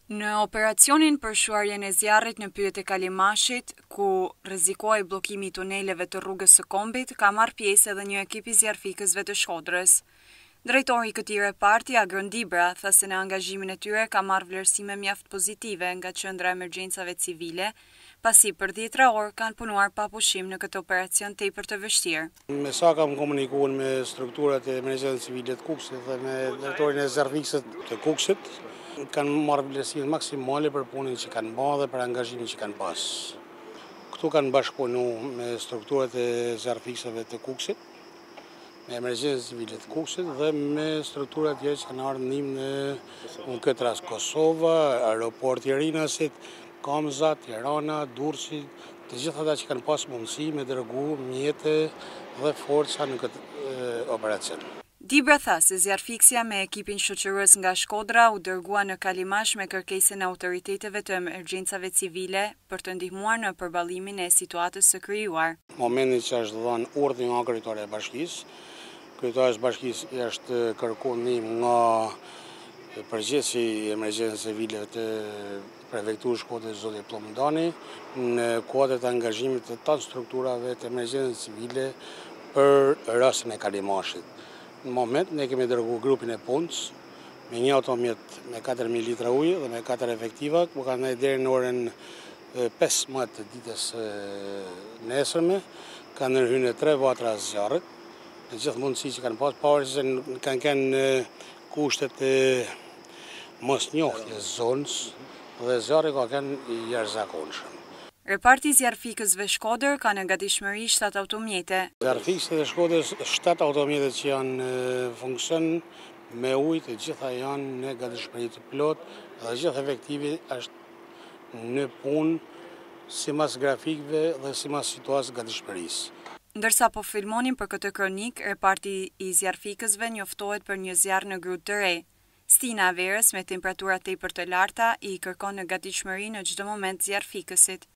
Në operacionin për shuarjen e zjarrit në pyjet e Kalimashit, ku rrezikohej bllokimi i tuneleve të rrugës së Kombit, ka marrë pjesë edhe një ekip i zjarrfikësve të Shkodrës. Drejtori i këtij reparti, Agrondibra, tha se në angazhimin e tyre ka marrë vlerësime mjaft pozitive nga qendra e emergjencave civile, pasi për 10 orë kanë punuar pa pushim në këtë operacion tepër të vështirë. Me sa kam komunikuar me strukturat e emergjencave civile të Kukësit dhe me drejtorin e Zjarrfikës të Kukësit, kanë marrë vlerësime maksimale për punën që kanë bërë dhe për angazhimin që kanë pas. Këtu kanë bashkëpunuar me strukturat e Zjarrfikësve të Kukësit, me emergjencën civile të Kukësit dhe me strukturat tjera që kanë ardhur ndihmë në këtë rast Kosova, aeroporti Rinasit, Kamza, Tirana, Durrësi, të gjithë ata që kanë pas mundësi me dërgu mjete dhe forca në këtë operacion. Dibra tha se Zjarrfikësja me ekipin shoqërës nga Shkodra u dërgua në Kalimash me kërkesën e autoriteteve të emergjencave civile për të ndihmuar në përballimin e situatës së krijuar. Momentin që është dhënë urdhri nga kryetari i bashkisë, kryetari i bashkisë i është kërkuar ndihmë nga përgjithësi i emergjencave civile të prefekturës Shkodrës zoti Pllumdani në kuadër të angazhimit të të strukturave të emergjencave civile për rastin e Kalimashit. Në moment ne kemi dërguar grupin e punës me një automjet me 4.000 litra ujë dhe me 4 efektiva, ku kanë deri në orën 15 të ditës nesërme, kanë ndërhyrë 3 vatra zjarrit, me gjithë mundësi që kanë pas, pavarësisht se kanë kënë kushtet e mosnjohjes zonës dhe zjarri ka kënë i jashtëzakonshëm. Reparti i Zjarrfikësve Shkodër ka në gatishmëri 7 automjete. Zjarrfikës dhe Shkodrës 7 automjete që janë funksion me ujë, të gjitha janë në gatishmëri të plot dhe gjithë efektivi është në punë sipas grafikëve dhe sipas situatës gatishmërisë. Ndërsa po filmonin për këtë kronik, reparti i Zjarrfikësve njoftohet për një zjarr në grup të re. Stina e verës me temperatura tepër të larta i kërkon në gatishmëri në çdo moment Zjarrfikësit.